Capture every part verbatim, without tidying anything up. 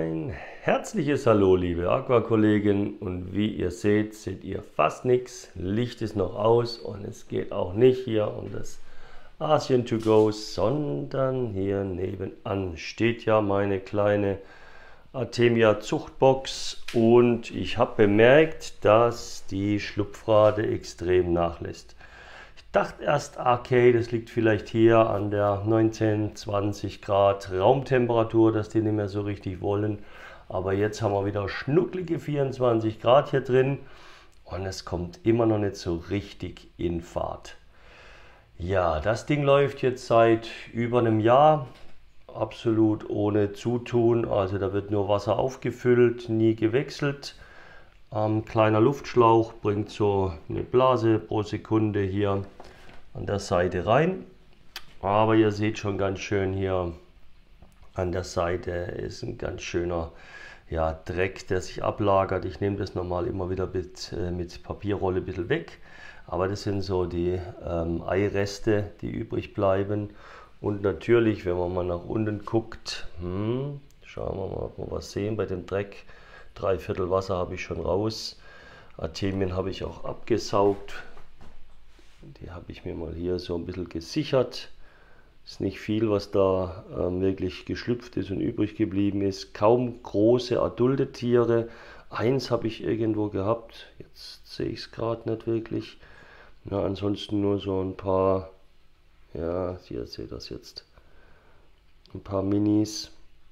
Ein herzliches Hallo, liebe Aquakollegen, und wie ihr seht, seht ihr fast nichts. Licht ist noch aus und es geht auch nicht hier um das Asien to go, sondern hier nebenan steht ja meine kleine Artemia Zuchtbox und ich habe bemerkt, dass die Schlupfrate extrem nachlässt. Ich dachte erst, okay, das liegt vielleicht hier an der neunzehn, zwanzig Grad Raumtemperatur, dass die nicht mehr so richtig wollen. Aber jetzt haben wir wieder schnucklige vierundzwanzig Grad hier drin und es kommt immer noch nicht so richtig in Fahrt. Ja, das Ding läuft jetzt seit über einem Jahr, absolut ohne Zutun. Also da wird nur Wasser aufgefüllt, nie gewechselt. Ähm, kleiner Luftschlauch bringt so eine Blase pro Sekunde hier an der Seite rein. Aber ihr seht schon ganz schön hier an der Seite ist ein ganz schöner ja, Dreck, der sich ablagert. Ich nehme das normal immer wieder mit, äh, mit Papierrolle ein bisschen weg. Aber das sind so die ähm, Eireste, die übrig bleiben. Und natürlich, wenn man mal nach unten guckt, hm, schauen wir mal, ob wir was sehen bei dem Dreck. Drei Viertel Wasser habe ich schon raus. Artemien habe ich auch abgesaugt. Die habe ich mir mal hier so ein bisschen gesichert. Ist nicht viel, was da ähm, wirklich geschlüpft ist und übrig geblieben ist. Kaum große adulte Tiere. Eins habe ich irgendwo gehabt. Jetzt sehe ich es gerade nicht wirklich. Na, ansonsten nur so ein paar, ja, ihr seht das jetzt. Ein paar Minis,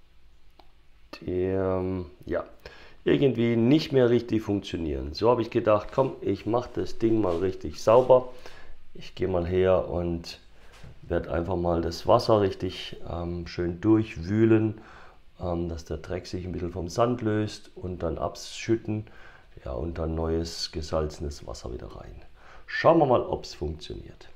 die, ähm, ja, irgendwie nicht mehr richtig funktionieren. So habe ich gedacht, komm, ich mache das Ding mal richtig sauber. Ich gehe mal her und werde einfach mal das Wasser richtig ähm, schön durchwühlen, ähm, dass der Dreck sich ein bisschen vom Sand löst und dann abschütten. Ja, und dann neues gesalzenes Wasser wieder rein. Schauen wir mal, ob es funktioniert.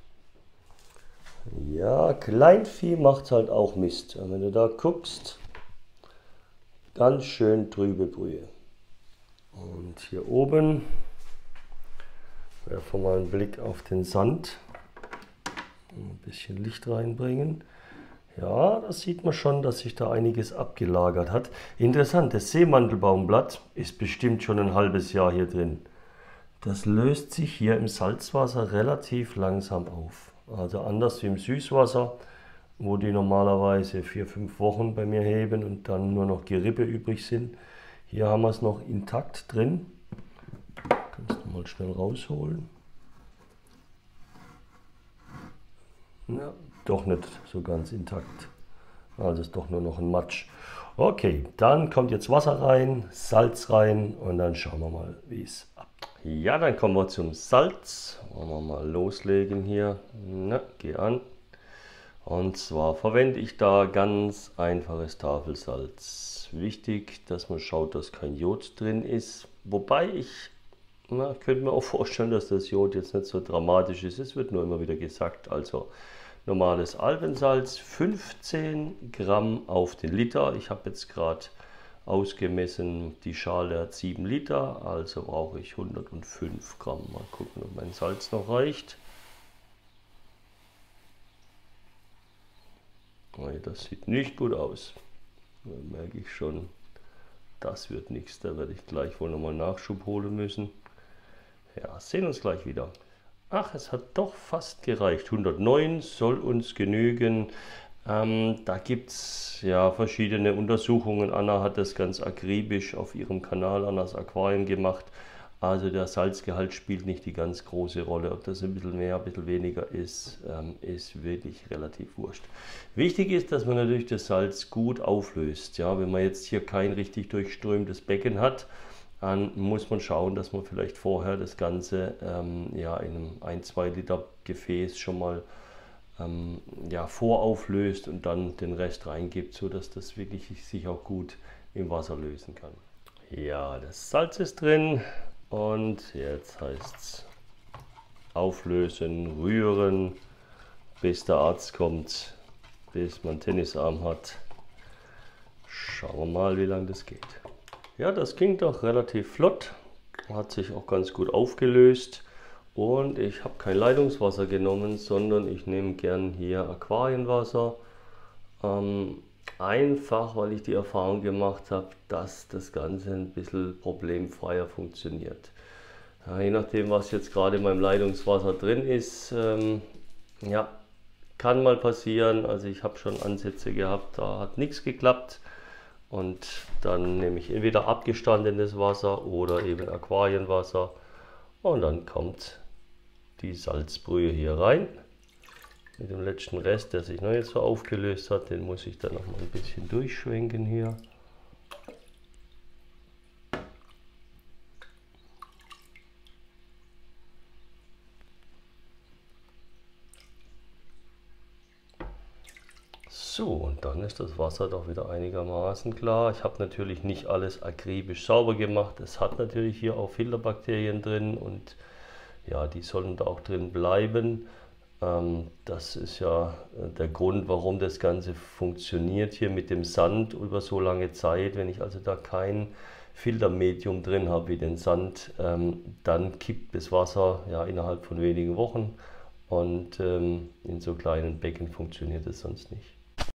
Ja, Kleinvieh macht halt auch Mist. Und wenn du da guckst, ganz schön trübe Brühe. Und hier oben werfen wir mal einen Blick auf den Sand. Ein bisschen Licht reinbringen. Ja, da sieht man schon, dass sich da einiges abgelagert hat. Interessant, das Seemandelbaumblatt ist bestimmt schon ein halbes Jahr hier drin. Das löst sich hier im Salzwasser relativ langsam auf. Also anders wie im Süßwasser, wo die normalerweise vier, fünf Wochen bei mir heben und dann nur noch Gerippe übrig sind. Hier haben wir es noch intakt drin. Kannst du mal schnell rausholen. Ja, doch nicht so ganz intakt. Also ist doch nur noch ein Matsch. Okay, dann kommt jetzt Wasser rein, Salz rein und dann schauen wir mal, wie es ab. Ja, dann kommen wir zum Salz. Wollen wir mal loslegen hier. Na, geh an. Und zwar verwende ich da ganz einfaches Tafelsalz. Wichtig, dass man schaut, dass kein Jod drin ist. Wobei ich na, könnte mir auch vorstellen, dass das Jod jetzt nicht so dramatisch ist. Es wird nur immer wieder gesagt. Also normales Alpensalz, fünfzehn Gramm auf den Liter. Ich habe jetzt gerade ausgemessen, die Schale hat sieben Liter, also brauche ich hundertfünf Gramm. Mal gucken, ob mein Salz noch reicht. Das sieht nicht gut aus. Da merke ich schon, das wird nichts. Da werde ich gleich wohl nochmal Nachschub holen müssen. Ja, sehen uns gleich wieder. Ach, es hat doch fast gereicht. hundertneun soll uns genügen. Ähm, da gibt es ja verschiedene Untersuchungen. Anna hat das ganz akribisch auf ihrem Kanal Annas Aquarium gemacht. Also der Salzgehalt spielt nicht die ganz große Rolle. Ob das ein bisschen mehr, ein bisschen weniger ist, ähm, ist wirklich relativ wurscht. Wichtig ist, dass man natürlich das Salz gut auflöst. Ja, wenn man jetzt hier kein richtig durchströmtes Becken hat, dann muss man schauen, dass man vielleicht vorher das Ganze ähm, ja, in einem ein bis zwei Liter Gefäß schon mal ähm, ja, vorauflöst und dann den Rest reingibt, sodass das wirklich sich auch gut im Wasser lösen kann. Ja, das Salz ist drin und jetzt heißt es auflösen, rühren, bis der Arzt kommt, bis man Tennisarm hat. Schauen wir mal, wie lange das geht. Ja, das ging doch relativ flott, hat sich auch ganz gut aufgelöst und ich habe kein Leitungswasser genommen, sondern ich nehme gern hier Aquarienwasser. Ähm, Einfach, weil ich die Erfahrung gemacht habe, dass das Ganze ein bisschen problemfreier funktioniert. Ja, je nachdem, was jetzt gerade in meinem Leitungswasser drin ist, ähm, ja, kann mal passieren. Also ich habe schon Ansätze gehabt, da hat nichts geklappt. Und dann nehme ich entweder abgestandenes Wasser oder eben Aquarienwasser. Und dann kommt die Salzbrühe hier rein. Mit dem letzten Rest, der sich noch jetzt so aufgelöst hat, den muss ich dann noch mal ein bisschen durchschwenken hier. So, und dann ist das Wasser doch wieder einigermaßen klar. Ich habe natürlich nicht alles akribisch sauber gemacht. Es hat natürlich hier auch Filterbakterien drin und ja, die sollen da auch drin bleiben. Ähm, das ist ja der Grund, warum das Ganze funktioniert hier mit dem Sand über so lange Zeit. Wenn ich also da kein Filtermedium drin habe wie den Sand, ähm, dann kippt das Wasser ja innerhalb von wenigen Wochen und ähm, in so kleinen Becken funktioniert es sonst nicht.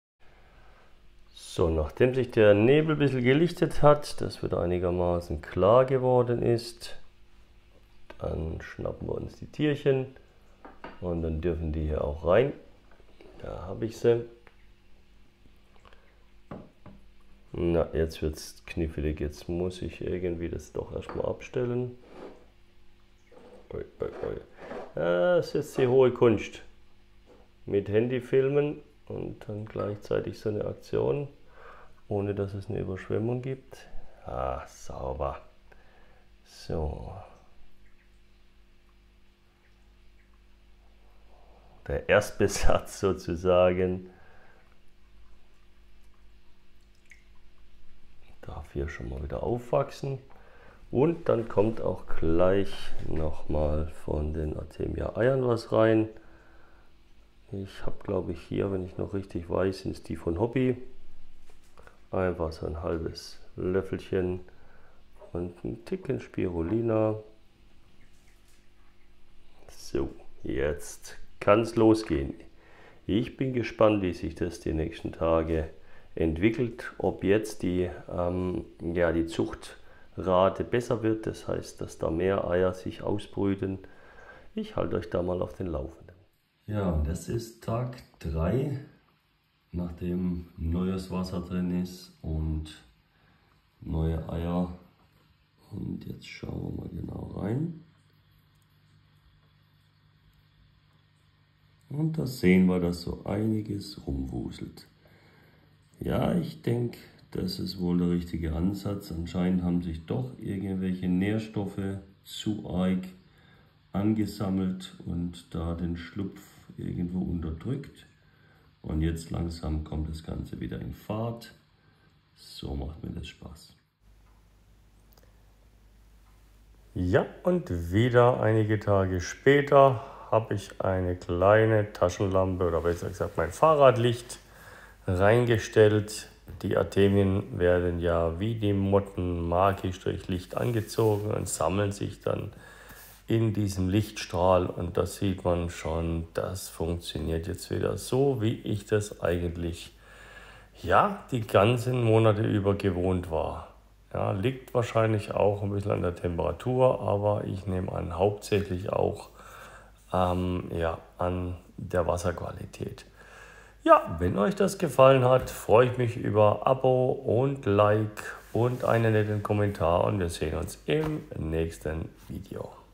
So, nachdem sich der Nebel ein bisschen gelichtet hat, das wieder einigermaßen klar geworden ist, dann schnappen wir uns die Tierchen und dann dürfen die hier auch rein. Da habe ich sie. Na, jetzt wird es knifflig, jetzt muss ich irgendwie das doch erstmal abstellen. Ui, ui, ui. Das ist jetzt die hohe Kunst. Mit Handy filmen und dann gleichzeitig so eine Aktion, ohne dass es eine Überschwemmung gibt. Ah, sauber. So. Der Erstbesatz sozusagen. Darf hier schon mal wieder aufwachsen. Und dann kommt auch gleich nochmal von den Artemia Eiern was rein. Ich habe, glaube ich, hier, wenn ich noch richtig weiß, sind es die von Hobby. Einfach so ein halbes Löffelchen und einen Ticken Spirulina. So, jetzt kann es losgehen. Ich bin gespannt, wie sich das die nächsten Tage entwickelt. Ob jetzt die, ähm, ja, die Zuchtrate besser wird, das heißt, dass da mehr Eier sich ausbrüten. Ich halte euch da mal auf den Laufenden. Ja, und das ist Tag drei. Nachdem neues Wasser drin ist und neue Eier. Und jetzt schauen wir mal genau rein. Und da sehen wir, dass so einiges rumwuselt. Ja, ich denke, das ist wohl der richtige Ansatz. Anscheinend haben sich doch irgendwelche Nährstoffe zu arg angesammelt und da den Schlupf irgendwo unterdrückt. Und jetzt langsam kommt das Ganze wieder in Fahrt. So macht mir das Spaß. Ja, und wieder einige Tage später habe ich eine kleine Taschenlampe oder besser gesagt mein Fahrradlicht reingestellt. Die Artemien werden ja wie die Motten magisch durch Licht angezogen und sammeln sich dann in diesem Lichtstrahl, und das sieht man schon, das funktioniert jetzt wieder so, wie ich das eigentlich ja die ganzen Monate über gewohnt war. Ja, liegt wahrscheinlich auch ein bisschen an der Temperatur, aber ich nehme an, hauptsächlich auch ähm, ja, an der Wasserqualität. Ja, wenn euch das gefallen hat, freue ich mich über Abo und Like und einen netten Kommentar und wir sehen uns im nächsten Video.